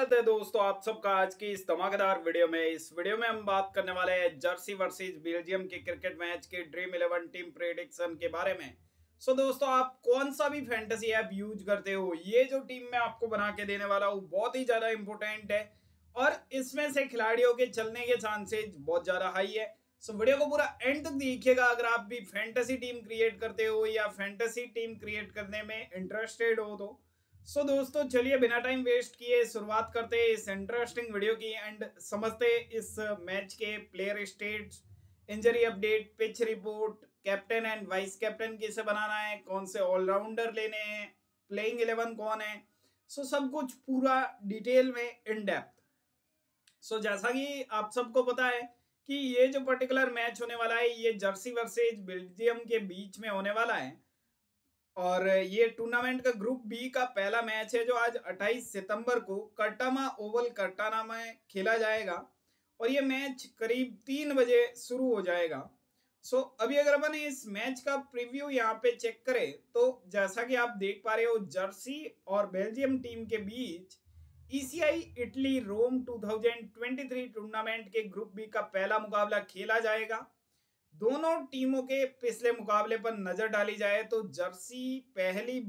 स्वागत है दोस्तों आप सबका आज की इस धमाकेदार वीडियो में। इस वीडियो में हम बात करने वाले हैं जर्सी वर्सेस बेल्जियम के क्रिकेट मैच के ड्रीम 11 टीम प्रेडिक्शन के बारे में। दोस्तों आप कौन सा भी फैंटेसी ऐप यूज करते हो, ये जो टीम मैं आपको बना के देने वाला हूँ बहुत ही ज्यादा इंपॉर्टेंट है और इसमें से खिलाड़ियों के चलने के चांसेस बहुत ज्यादा हाई है। वीडियो को पूरा एंड तक देखिएगा। अगर आप भी फैंटेसी टीम क्रिएट करते हो या फैंटेसी टीम क्रिएट करने में इंटरेस्टेड हो तो दोस्तों चलिए बिना टाइम वेस्ट किए शुरुआत करते हैं इस इंटरेस्टिंग वीडियो की एंड समझते इस मैच के player stats, injury update, pitch report, captain and vice captain किसे बनाना है, कौन से ऑलराउंडर लेने हैं, प्लेइंग 11 कौन है। सब कुछ पूरा डिटेल में इन डेप्थ। जैसा कि आप सबको पता है कि ये जो पर्टिकुलर मैच होने वाला है ये जर्सी वर्सेज बेल्जियम के बीच में होने वाला है और ये टूर्नामेंट का ग्रुप बी का पहला मैच है जो आज 28 सितंबर को कर्टामा ओवल कर्टाना में खेला जाएगा और ये मैच करीब 3 बजे शुरू हो जाएगा। अभी अगर अपन इस मैच का प्रीव्यू यहाँ पे चेक करें तो जैसा कि आप देख पा रहे हो जर्सी और बेल्जियम टीम के बीच ईसीआई इटली रोम 2023 टूर्नामेंट के ग्रुप बी का पहला मुकाबला खेला जाएगा। दोनों टीमों के पिछले मुकाबले पर नजर डाली जाए तो जर्सी पहली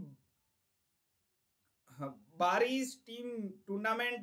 बार इस टूर्नामेंट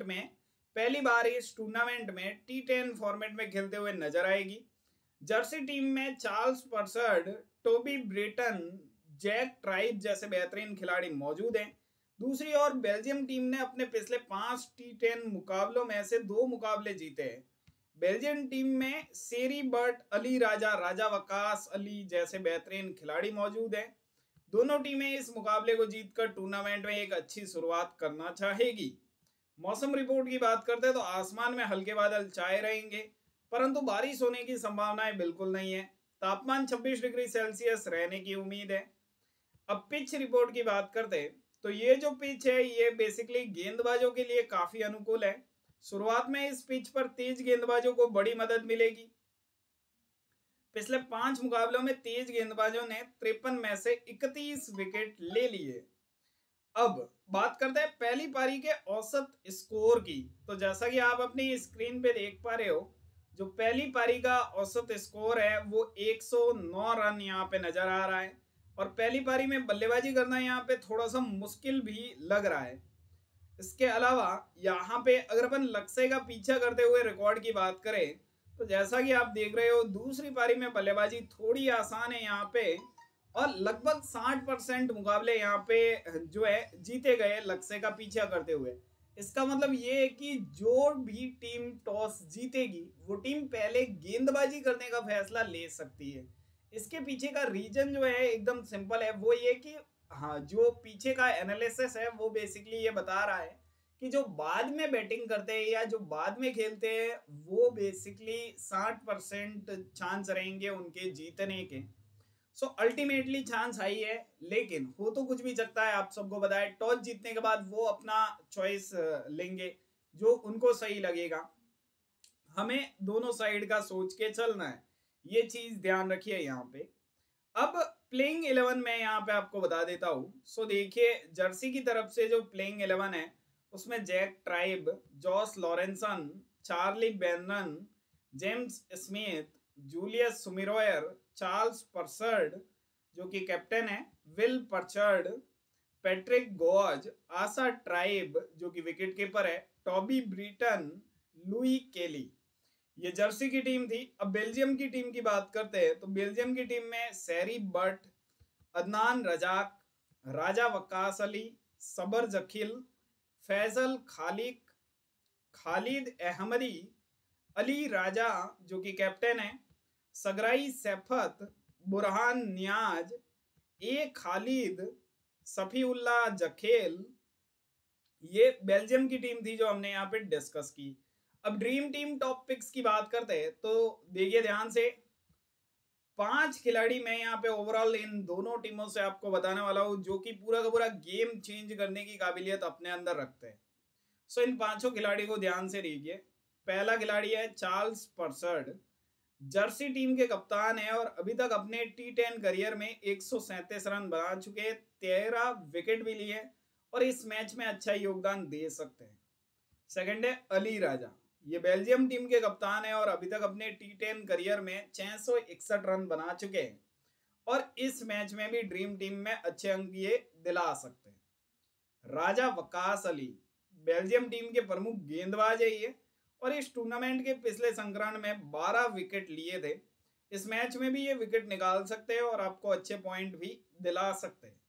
में T10 फॉर्मेट में खेलते हुए नजर आएगी। जर्सी टीम में Charles Perchard, Toby Britton, Jack Tribe जैसे बेहतरीन खिलाड़ी मौजूद हैं। दूसरी ओर बेल्जियम टीम ने अपने पिछले 5 T10 मुकाबलों में से 2 मुकाबले जीते हैं। बेल्जियन टीम में सेरी बर्ट अली, राजा वकास अली जैसे बेहतरीन खिलाड़ी मौजूद हैं। दोनों टीमें इस मुकाबले को जीतकर टूर्नामेंट में एक अच्छी शुरुआत करना चाहेगी। मौसम रिपोर्ट की बात करते हैं तो आसमान में हल्के बादल छाए रहेंगे परंतु बारिश होने की संभावनाएं बिल्कुल नहीं है। तापमान 26 डिग्री सेल्सियस रहने की उम्मीद है। अब पिच रिपोर्ट की बात करते हैं तो ये जो पिच है ये बेसिकली गेंदबाजों के लिए काफी अनुकूल है। शुरुआत में इस पिच पर तेज गेंदबाजों को बड़ी मदद मिलेगी। पिछले 5 मुकाबलों में तेज गेंदबाजों ने 53 में से 31 विकेट ले लिए। अब बात करते हैं पहली पारी के औसत स्कोर की। तो जैसा कि आप अपनी स्क्रीन पे देख पा रहे हो जो पहली पारी का औसत स्कोर है वो 109 रन यहाँ पे नजर आ रहा है और पहली पारी में बल्लेबाजी करना यहाँ पे थोड़ा सा मुश्किल भी लग रहा है। इसके अलावा यहाँ पे अगर अपन लक्ष्य का पीछा करते हुए रिकॉर्ड की बात करें तो जैसा कि आप देख रहे हो दूसरी पारी में बल्लेबाजी थोड़ी आसान है यहाँ पे और लगभग 60% मुकाबले यहाँ पे जो है जीते गए लक्ष्य का पीछा करते हुए। इसका मतलब ये है कि जो भी टीम टॉस जीतेगी वो टीम पहले गेंदबाजी करने का फैसला ले सकती है। इसके पीछे का रीजन जो है एकदम सिंपल है, वो ये कि हाँ जो पीछे का एनालिसिस है वो बेसिकली ये बता रहा है कि जो बाद में बैटिंग करते हैं या जो बाद में खेलते हैं वो बेसिकली 60% चांस रहेंगे उनके जीतने के। अल्टीमेटली चांस हाई है लेकिन हो तो कुछ भी सकता है। आप सबको पता है टॉस जीतने के बाद वो अपना चॉइस लेंगे जो उनको सही लगेगा। हमें दोनों साइड का सोच के चलना है, ये चीज ध्यान रखिए यहाँ पे। अब प्लेइंग 11 में यहाँ पे आपको बता देता हूँ। देखिए जर्सी की तरफ से जो प्लेइंग 11 है उसमें Jack Tribe, Jos Lawrenson, Charlie Brennan, James Smith, Julius Sumerauer, Charles Perchard जो कि कैप्टन है, Will Perchard, Patrick Gouge, Asa Tribe जो कि विकेट कीपर है, टॉबी ब्रीटन, लुई केली। ये जर्सी की टीम थी। अब बेल्जियम की टीम की बात करते हैं तो बेल्जियम की टीम में सेरी बर्ट, अदनान रजाक, राजा वकास अली, सबर जखिल, फैजल खालिक, खालिद अहमदी, अली राजा जो कि कैप्टन है, सगराई सैफत, बुरहान नियाज, ए खालिद, सफीउल्ला जखेल। ये बेल्जियम की टीम थी जो हमने यहाँ पे डिस्कस की। अब ड्रीम टीम टॉप पिक्स की बात करते हैं तो देखिए ध्यान से 5 खिलाड़ी मैं यहाँ पे ओवरऑल इन दोनों टीमों से आपको बताने वाला हूँ जो कि पूरा का पूरा गेम चेंज करने की काबिलियत अपने अंदर रखते हैं। इन 5 खिलाड़ी को ध्यान से देखिए। पहला खिलाड़ी है चार्ल्स पर्सर्ड, जर्सी टीम के कप्तान है और अभी तक अपने T10 करियर में 137 रन बना चुके, 13 विकेट भी लिए और इस मैच में अच्छा योगदान दे सकते हैं। सेकंड है अली राजा, ये बेल्जियम टीम के कप्तान है और अभी तक अपने T10 करियर में 661 रन बना चुके हैं और इस मैच में भी ड्रीम टीम में अच्छे अंक ये दिला सकते हैं। राजा वकास अली बेल्जियम टीम के प्रमुख गेंदबाज है ये और इस टूर्नामेंट के पिछले संस्करण में 12 विकेट लिए थे। इस मैच में भी ये विकेट निकाल सकते हैं और आपको अच्छे पॉइंट भी दिला सकते हैं।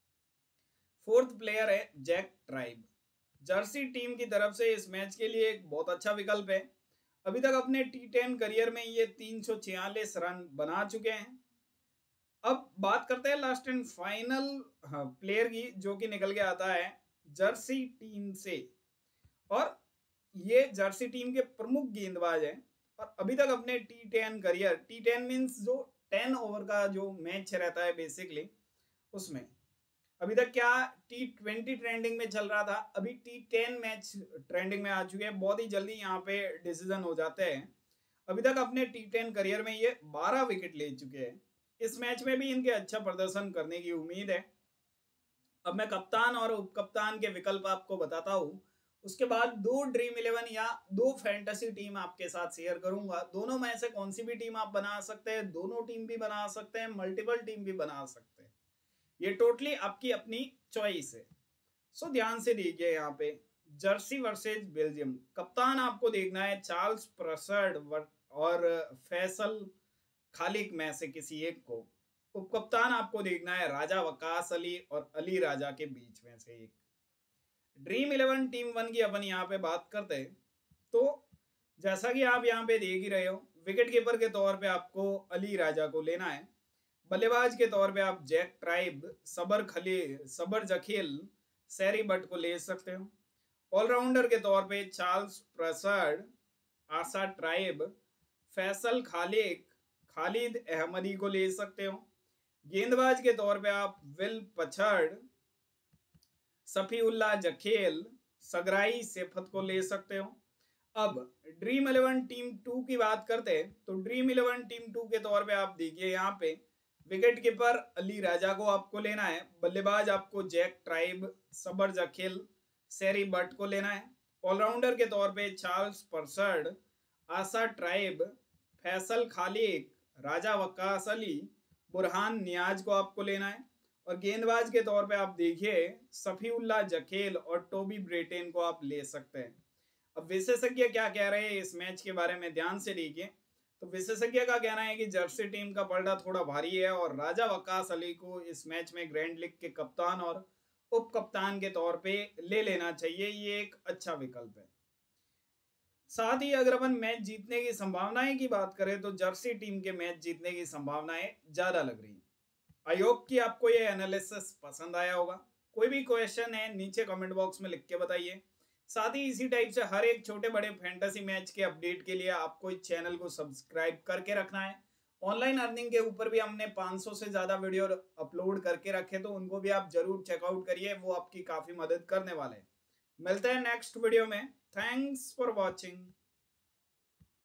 फोर्थ प्लेयर है जैक ट्राइब, जर्सी टीम की तरफ से इस मैच के लिए एक बहुत अच्छा विकल्प है। अभी तक अपने T10 करियर में ये 346 रन बना चुके हैं। अब बात करते हैं लास्ट एंड फाइनल प्लेयर की, जो कि निकल के आता है जर्सी टीम से और ये जर्सी टीम के प्रमुख गेंदबाज हैं और अभी तक अपने T10 करियर, T10 मींस जो 10 ओवर का जो मैच रहता है बेसिकली, उसमें अभी तक क्या T20 ट्रेंडिंग में चल रहा था, अभी T10 मैच ट्रेंडिंग में आ चुके हैं। बहुत ही जल्दी यहाँ पे डिसीजन हो जाते हैं। अभी तक अपने T10 करियर में ये 12 विकेट ले चुके हैं। इस मैच में भी इनके अच्छा प्रदर्शन करने की उम्मीद है। अब मैं कप्तान और उप कप्तान के विकल्प आपको बताता हूँ, उसके बाद 2 ड्रीम 11 या 2 फैंटेसी टीम आपके साथ शेयर करूंगा। दोनों में से कौन सी भी टीम आप बना सकते हैं, दोनों टीम भी बना सकते हैं, मल्टीपल टीम भी बना सकते हैं, ये टोटली आपकी अपनी चॉइस है। सो ध्यान से देखिए, यहाँ पे जर्सी वर्सेज बेल्जियम, कप्तान आपको देखना है चार्ल्स प्रसर्ड और फैसल खालिक में से किसी एक को। उपकप्तान आपको देखना है राजा वकास अली और अली राजा के बीच में से एक। ड्रीम 11 टीम 1 की अपन यहाँ पे बात करते हैं तो जैसा कि आप यहाँ पे देख ही रहे हो, विकेट कीपर के तौर पे आपको अली राजा को लेना है। बल्लेबाज के तौर पे आप जैक ट्राइब, सबर जखील, सैरी बट को ले सकते हो। ऑलराउंडर के तौर पे Charles Perchard, Asa tribe, Faisal Khaliq, Khalid Ahmadi को ले सकते हो। गेंदबाज के तौर पे आप विल पछड़, सफीउल्लाह जखेल, सगराई सेफत को ले सकते हो। अब ड्रीम 11 टीम 2 की बात करते हैं तो ड्रीम 11 टीम 2 के तौर पे आप देखिए, यहाँ पे विकेट कीपर अली राजा को आपको लेना है। बल्लेबाज आपको जैक ट्राइब, सबर जखेल, सैरी बट को लेना है। ऑलराउंडर के तौर पे चार्ल्स परसर्ड, आशा ट्राइब, फैसल खालिक, राजा वकास अली, बुरहान नियाज को आपको लेना है। और गेंदबाज के तौर पे आप देखिए सफीउल्लाह जखेल और टोबी ब्रेटेन को आप ले सकते हैं। अब विशेषज्ञ क्या कह रहे हैं इस मैच के बारे में ध्यान से देखिए। तो विशेषज्ञ का कहना है कि जर्सी टीम का पलड़ा थोड़ा भारी है और राजा वकास अली को इस मैच में ग्रैंड लीग के कप्तान और उप कप्तान के तौर पे ले लेना चाहिए, ये एक अच्छा विकल्प है। साथ ही अगर अपन मैच जीतने की संभावनाएं की बात करें तो जर्सी टीम के मैच जीतने की संभावनाएं ज्यादा लग रही है। आई होप कि आपको ये एनालिसिस पसंद आया होगा। कोई भी क्वेश्चन है नीचे कमेंट बॉक्स में लिख के बताइए। साथ ही इसी टाइप से हर एक छोटे बड़े फैंटेसी मैच के अपडेट के लिए आपको इस चैनल को सब्सक्राइब करके रखना है। ऑनलाइन अर्निंग के ऊपर भी हमने 500 से ज़्यादा वीडियो अपलोड करके रखे, तो उनको भी आप जरूर चेकआउट करिए, वो आपकी काफ़ी मदद करने वाले हैं। मिलते हैं नेक्स्ट वीडियो में। Thanks for watching.